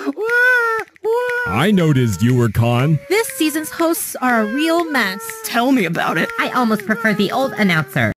I noticed you were Khan. This season's hosts are a real mess. Tell me about it. I almost prefer the old announcer.